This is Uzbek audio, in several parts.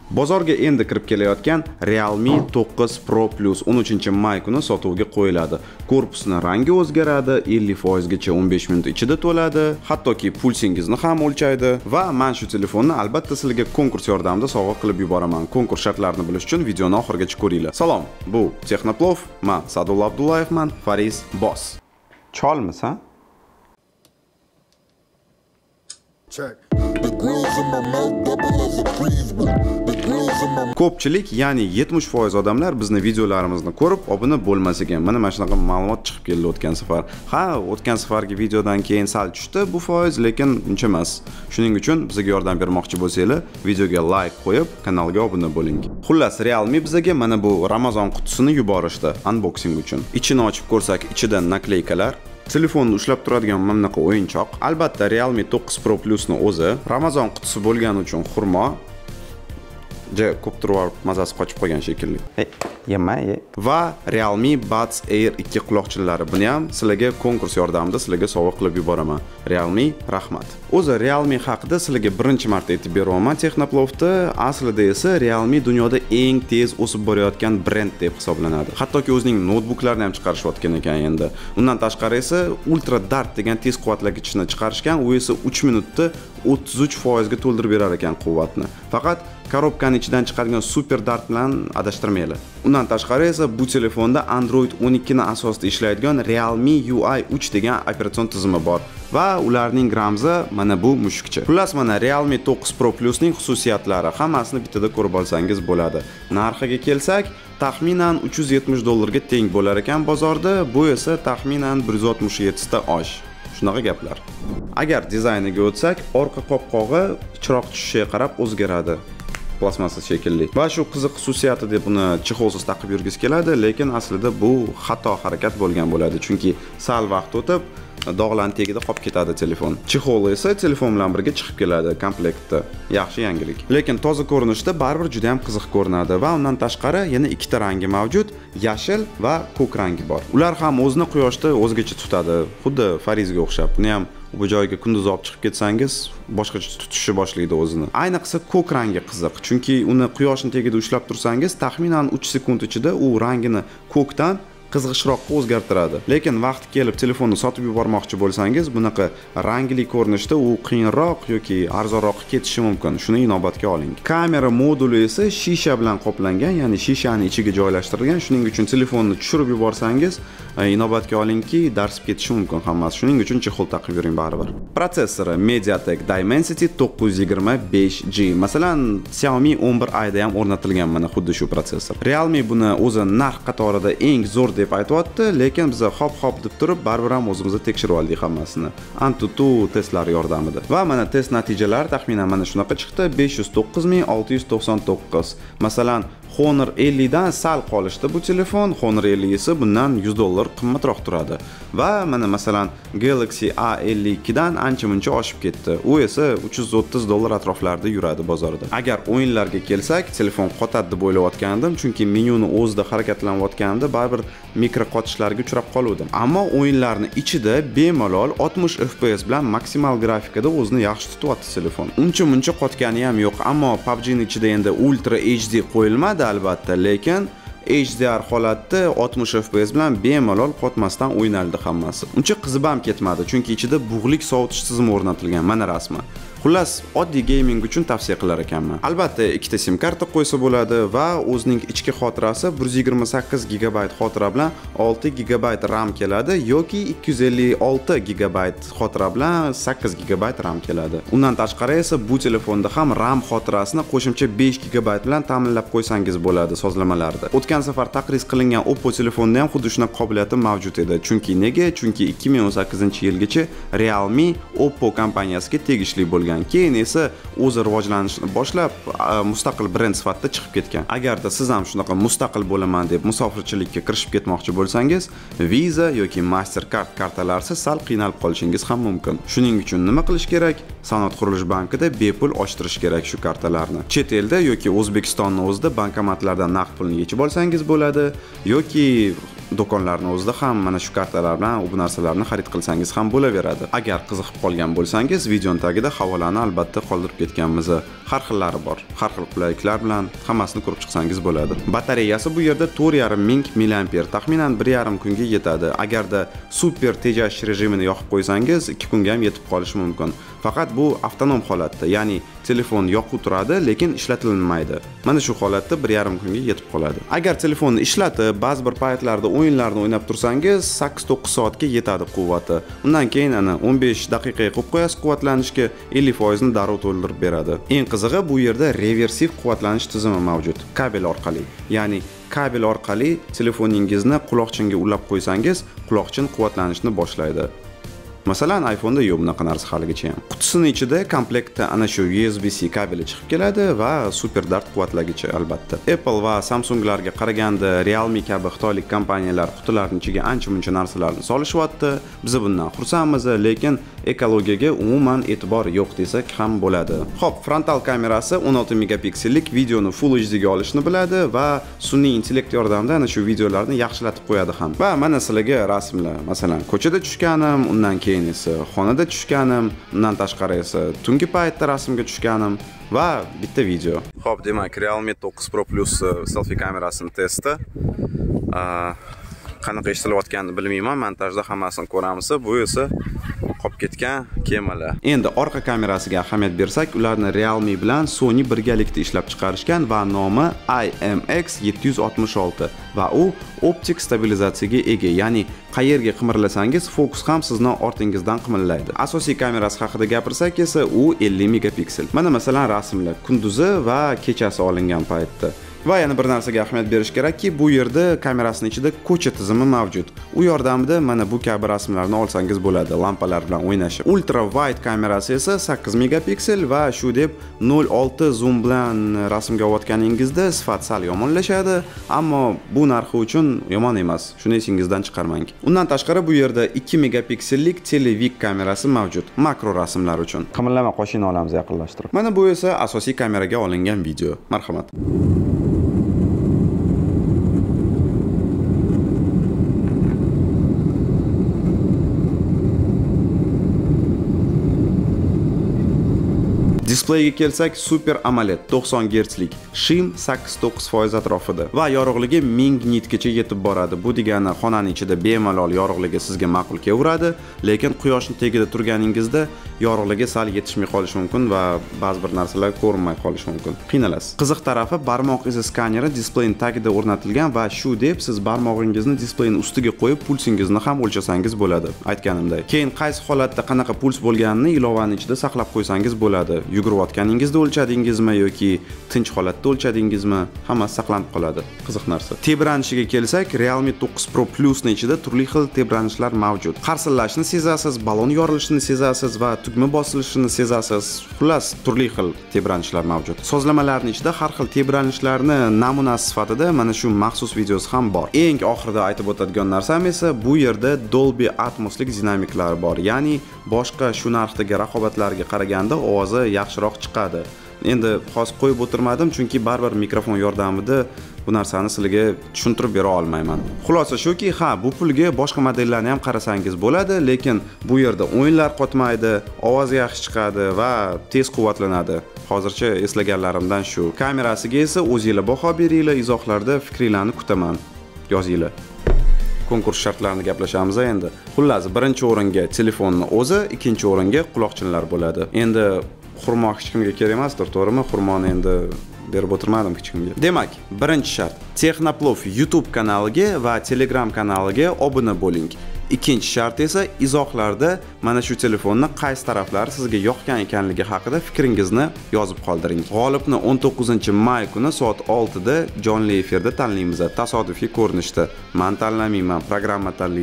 Bozorga endi kirib kelayotgan Realme 9 Pro Plus 13-may kuni sotuvga qo'yiladi. Korpusning rangi o'zgaradi, 50% gacha 15 minut ichida to'ladi, hattoki pulsingizni ham o'lchaydi va men shu telefonni albatta sizlarga konkurs yordamida sovg'a qilib yuboraman. Konkurs shartlarini bilish uchun videoni oxirigacha ko'ringlar. Salom, bu Texnoplov, men Sadulla Abdullayevman, Fariz Boss. Cholmiz, ha? Ko'pchilik, ya'ni 70% odamlar bizni videolarimizni ko'rib, obuna bo'lmas ekan. Mana shunaqa ma'lumot chiqib keldi o'tgan safar. Ha, o'tgan safargi videodan keyin sal tushdi bu foiz, lekin uncha emas. Shuning uchun bizga yordam bermoqchi bo'lsanglar, videoga like qo'yib, kanalga obuna bo'ling. Xullas, Realme bizga mana bu Ramazon qutisini yuborishdi unboxing uchun. Ichini ochib ko'rsak, ichida nakleykalar, telefonni ushlab turadigan mana bunaqa o'yinchoq. Albatta Realme 9 Pro Plusni o'zi Ramazon qutisi bo'lgani uchun xurmo. Ko'p turib mazasi qochib qolgan shekilli. Yemay. Va Realme Buds Air 2 quloqchinlari. Buni ham sizlarga konkurs yordamida sizlarga sovg'a qilib yuboraman. Realme, rahmat. O'zi Realme haqida sizlarga birinchi marta aytib beraman Texnoplovda. Aslida esa Realme dunyoda eng tez o'sib borayotgan brend deb hisoblanadi. Hattoki o'zining noutbuklarini ham chiqarishayotgan ekan endi. Undan tashqari esa Ultra Dart degan tez quvvatlagichni chiqarishgan, u esa 3 minutda 33% ga to'ldirib berar ekan quvvatni. Faqat korobkaning ichidan chiqargan Super Dart bilan adashtirmaylar. Undan tashqari esa bu telefonda Android 12 ning asosida ishlaydigan Realme UI 3 degan operatsion tizimi bor va ularning ramzi mana bu mushukcha. Xullas, mana Realme 9 Pro Plus ning xususiyatlari hammasini bittada ko'rib olsangiz bo'ladi. Narxiga kelsak, taxminan $370 ga teng bo'lar ekan bozorda, bu esa taxminan 167 ta osh. Shunaqa gaplar. Agar dizayniga o'tsak, orqa qopqog'i chiroq tushishiga qarab o'zgaradi. Plasmassa shekilli. Va shu qiziq xususiyati deb buni chexolsiz taqib yurgis keladi, lekin aslida bu xato harakat bo'lgan bo'ladi, chunki sal vaqt o'tib dog'larning tagida qolib ketadi telefon. Chexol esa telefon bilan birga chiqib keladi komplektda. Yaxshi yangilik. Lekin toza ko'rinishda baribir juda ham qiziq ko'rinadi va undan tashqari yana ikkita rangi mavjud, yashil va ko'k rangi bor. Ular ham o'zini quyoshda o'zgacha tutadi, xuddi Farizga o'xshab. Buni ham bu joyga kunduz olib chiqib ketsangiz, boshqacha tutishni boshlaydi o'zini. Ayniqsa ko'k rangi qiziq, chunki uni quyoshning tagida ushlab tursangiz, taxminan 3 sekund ichida u rangini ko'kdan qizg'ishroqqa o'zgartiradi. Lekin vaqti kelib telefonni sotib yubormoqchi bo'lsangiz, bunaqa rangli ko'rinishda u qiyinroq yoki arzonroqqa ketishi mumkin. Shuni inobatga oling. Kamera moduli esa shisha bilan qoplangan, ya'ni shishaning ichiga joylashtirilgan. Shuning uchun telefonni tushirib yuborsangiz, inobatga olingki, darsib ketishi mumkin hammasi. Shuning uchun chexol taqib yuring baribir. Protsessori MediaTek Dimensity 925G. Masalan, Xiaomi 11i'da ham o'rnatilgan mana xuddi shu protsessor. Realme buni o'zi narx qatorida eng zo'r deb aytayapti, lekin biz hop deb turib baribir ham o'zimizni tekshirib oldik hammasini. Antutu testlar yordamida. Va mana test natijalari taxminan mana shunaqa chiqdi: 509.699. Masalan, Honor 50 dan sal qolishdi bu telefon. Honor 50 esa bundan $100 qimmatroq turadi. Va mana masalan Galaxy A52 dan ancha-muncha oshib ketdi. U esa $330 atroflarida yuradi bozorda. Agar o'yinlarga kelsak, telefon qotadi deb o'ylayotgandim, chunki menyuni o'zida harakatlanayotganida baribir mikro qotishlarga uchrab qoluvdim. Ammo o'yinlarning ichida bemalol 60 FPS bilan maksimal grafikada o'zini yaxshi tutyapti telefon. Uncha-muncha qotgani ham yo'q, ammo PUBG ning ichida endi Ultra HD qo'yilmadi albatta, lekin HDR holatda 60 FPS bilan bemalol qotmasdan o'ynaldi hammasi. Uncha qizib ham ketmadi, chunki ichida bug'lik sovutish tizimi o'rnatilgan, mana rasmi. Xullas, oddiy gaming uchun tavsiya qilar ekanman. Albatta, ikkita SIM karta qo'ysa bo'ladi va o'zining ichki xotirasi 128 GB xotira bilan 6 GB RAM keladi yoki 256 GB xotira bilan 8 GB RAM keladi. Undan tashqari esa bu telefonda ham RAM xotirasini qo'shimcha 5 GB bilan ta'minlab qo'ysangiz bo'ladi sozlamalarda. O'tgan safar taqriz qilingan Oppo telefonida ham xuddi shunaqa qobiliyati mavjud edi. Chunki nega? Chunki 2018-yilgacha Realme Oppo kompaniyasiga tegishli bo'lgan. Keyin esa o'zi rivojlanishni boshlab mustaqil brend sifatida chiqib ketgan. Agarda siz ham shunaqa mustaqil bo'laman deb musofirchilikka kirishib ketmoqchi bo'lsangiz, Visa yoki Mastercard kartalarsiz sal qiynalib qolishingiz ham mumkin. Shuning uchun nima qilish kerak? Sanoat qurilish bankida bepul ochtirish kerak shu kartalarni. Chet elda yoki O'zbekistonning o'zida bankomatlardan naqd pulni yechib olsangiz bo'ladi yoki do'konlarning o'zida ham mana shu kartalar bilan bu narsalarni xarid qilsangiz ham bo'laveradi. Agar qiziqib qolgan bo'lsangiz, videoning tagida havolani albatta qoldirib ketganmiz. Har xillari bor. Har xil qulayliklar bilan hammasini ko'rib chiqsangiz bo'ladi. Batareyasi bu yerda 4500 mAh, taxminan 1,5 kunga yetadi. Agarda super tejash rejimini yoqib qo'ysangiz, 2 kunga ham yetib qolishi mumkin. Faqat bu avtonom holatda, ya'ni telefon yoqib turadi, lekin ishlatilmaydi. Mana shu holatda 1,5 kunga yetib qoladi. Agar telefonni ishlatib, ba'zi bir paytlarda o'yinlarni o'ynab tursangiz, 8-9 soatga yetadi quvvati. Undan keyin ana 15 daqiqaga qo'yib qo'yasiz quvvatlanishga, 50% ni darrov to'ldirib beradi. Eng qizig'i, bu yerda reversiv quvvatlanish tizimi mavjud, kabel orqali. Ya'ni kabel orqali telefoningizni quloqchinga ulab qo'ysangiz, quloqchin quvvatlanishni boshlaydi. Masalan, iPhone'da yo'q bunaqa narsa haligacha ham. Qutisining ichida komplektda ana shu USB-C kabeli chiqib keladi va super dart quvvatlagich albatta. Apple va Samsunglarga qaraganda Realme kabi xitoylik kompaniyalar qutilarining ichiga ancha-muncha narsalarni solishyapti. Biz bundan xursandmiz, lekin ekologiyaga umuman e'tibor yo'q desak ham bo'ladi. Xo'p, frontal kamerasi 16 megapiksellik videoni Full HD ga olishni biladi va sun'iy intellekt yordamida ana shu videolarni yaxshilatib qo'yadi ham. Va mana sizlarga rasmlar, masalan, ko'chada tushganim, undan keyin esa xonada tushganim, undan tashqari esa tungi paytda rasmga tushganim va bitta video. Xo'p, demak, Realme 9 Pro Plus selfie kamerasining testi. Qanaqa ishlalayotganini bilmayman, montajda hammasini ko'ramiz. Bu esa qolib ketgan kemalar. Endi orqa kamerasiga ahamiyat bersak, ularni Realme bilan Sony birgalikda ishlab chiqarishgan va nomi IMX766 va u optik stabilizatsiyaga ega, ya'ni qayerga qimirlasangiz fokus ham sizni ortingizdan qimirlaydi. Asosiy kamerasi haqida gapirsak esa u 50 megapiksel. Mana masalan rasmlar kunduzi va kechasi olingan paytda. Va yana bir narsaga ahamiyat berish kerakki, bu yerda kamerasining ichida ko'cha tizimi mavjud. U yordamida mana bu kabi rasmlarni olsangiz bo'ladi, lampalar bilan o'ynashib. Ultra wide kamerasi esa 8 megapiksel va shu deb 0.6 zoom bilan rasmga olayotganingizda sifat sal yomonlashadi, ammo bu narxi uchun yomon emas. Shuni esingizdan chiqarmang. Undan tashqari bu yerda 2 megapiksellik televik kamerasi mavjud, makro rasmlar uchun. Qimirlama qoshini olamiz yaqinlashtirib. Mana bu esa asosiy kameraga olingan video. Marhamat. Displeyga kelsak, Super AMOLED 90 Hzlik, shim 8-9% atrofida va yorug'ligi 1000 nitgacha yetib boradi. Bu degani xonaning ichida bemalol yorug'ligi sizga ma'qul kelaveradi, lekin quyoshning tagida turganingizda yorug'ligi sal yetishmay qolishi mumkin va ba'zi bir narsalar ko'rinmay qolishi mumkin. Qiynalasiz. Qiziq tarafi, barmoq izi skaneri displeyning tagida o'rnatilgan va shu deb siz barmog'ingizni displeyning ustiga qo'yib pulsingizni ham o'lchasangiz bo'ladi, aytganimdek. Keyin qaysi holatda qanaqa puls bo'lganini ilovaning ichida saqlab qo'ysangiz bo'ladi. Yugurayotganingizda o'lchadingizmi yoki tinch holatda o'lchadingizmi, hammasi saqlanib qoladi. Qiziq narsa. Tebranishiga kelsak, Realme 9 Pro Plus ning ichida turli xil tebranishlar mavjud. Qarsillashni sezasiz, balon yorilishini sezasiz va tugma bosilishini sezasiz. Xullas, turli xil tebranishlar mavjud. Sozlamalarning ichida har xil tebranishlarni namunasi sifatida mana shu maxsus videosi ham bor. Eng oxirida aytib o'tadigan narsam esa bu yerda Dolby Atmoslik dinamiklar bor. Ya'ni boshqa shu narxdagi raqobatlarga qaraganda ovozi yaxshiroq chiqadi. Endi hozir qo'yib o'tirmadim, chunki baribir mikrofon yordamida bu narsani sizlarga tushuntirib bera olmayman. Xulosa shuki, bu pulga boshqa modellarni ham qarasangiz bo'ladi, lekin bu yerda o'yinlar qotmaydi, ovoz yaxshi chiqadi va tez quvvatlanadi. Hozircha eslaganlarimdan shu. Kamerasiga esa o'zingizlar baho beringlar, izohlarda fikringizni kutaman. Yozinglar. Konkurs shartlarini gaplashamiz endi. Xullas, birinchi o'ringa telefonni o'zi, ikkinchi o'ringa quloqchinlar bo'ladi. Endi xurmo hech kimga kerak emasdir, to'g'rimi? Xurmoni endi berib o'tirmadim hech kimga. Demak, birinchi shart: Texnoplov YouTube kanaliga va Telegram kanaliga obuna bo'ling. Ikkinchi shart esa izohlarda mana shu telefonni qaysi taraflari sizga yoqgan ekanligi haqida fikringizni yozib qoldiring. G'olibni 19-may kuni soat 6 da jonli efirda tanlaymiz, tasodifiy ko'rinishda. Men tanlamayman, programma tanlaydi.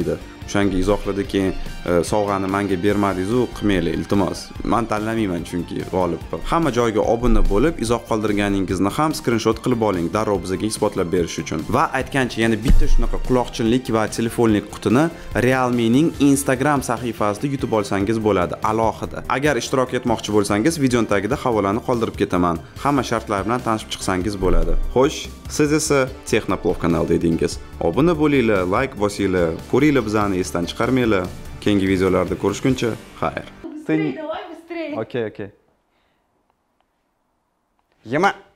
o'shanga izohladi, keyin sovg'ani menga bermadingiz-ku, qilmanglar iltimos. Men tanlamayman chunki g'olibni. Hamma joyga obuna bo'lib, izoh qoldirganingizni ham skrinshot qilib oling, darrov bizga isbotlab berish uchun. Va aytgancha, yana bitta shunaqa quloqchinlik va telefonlik qutini Realme'ning Instagram sahifasida yutib olsangiz bo'ladi, alohida. Agar ishtirok etmoqchi bo'lsangiz, videoning tagida havolani qoldirib ketaman. Hamma shartlar bilan tanishib chiqsangiz bo'ladi. Xo'sh, siz esa Texnoplov kanal dedingiz. Obuna bo'linglar, like bosinglar, ko'ringlar bizani esdan chiqarmanglar. Keyingi videolarda ko'rishguncha, xayr. Быстрее, давай, быстрее. Okey. Yema.